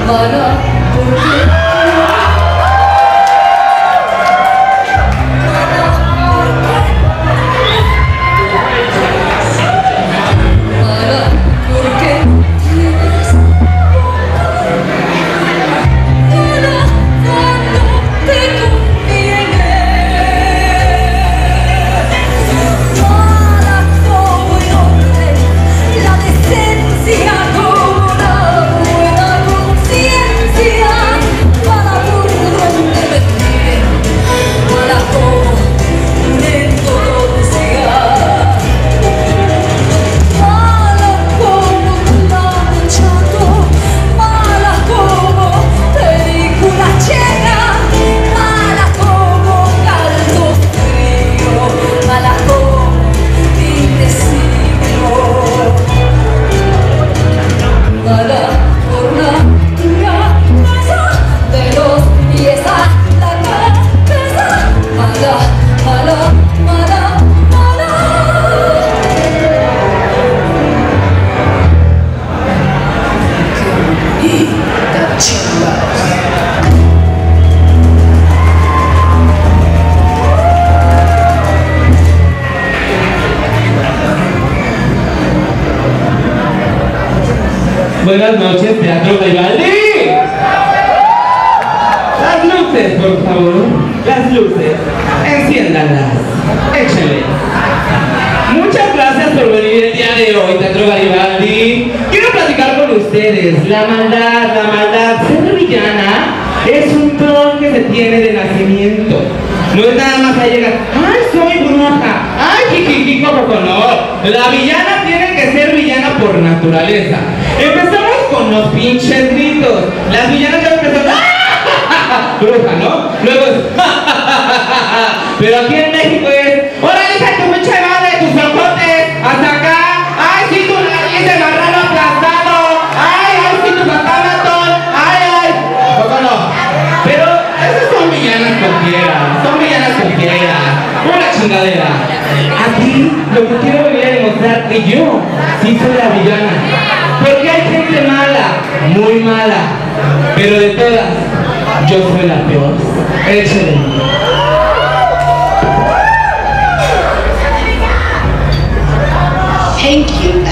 mala, porque Buenas noches, Teatro Garibaldi. Las luces, por favor. Las luces. Enciéndanlas. Échenle. Muchas gracias por venir el día de hoy, Teatro Garibaldi. Quiero platicar con ustedes. La maldad. Ser villana es un don que se tiene de nacimiento. No es nada más a llegar, ¡ay, soy bruja! ¡Ay, jijiji, no! La villana tiene que ser villana por naturaleza. Empezamos con los pinches gritos. Las villanas ya empezaron, ¡ah! Bruja, ¿no? Luego es, pero aquí en México es, ¡órale, hija tu pinche madre, tus ojotes! ¡Hasta acá! ¡Ay, sí, tu nariz de marrano aplastado! ¡Ay, sí, tu papá! ¡Ay! ¿Cómo no? Pero esas son villanas cualquiera. Una chingadera. Aquí lo que quiero venir a demostrar que yo sí soy la villana. Porque hay gente mala, muy mala. Pero de todas, yo soy la peor. Échale. Thank you.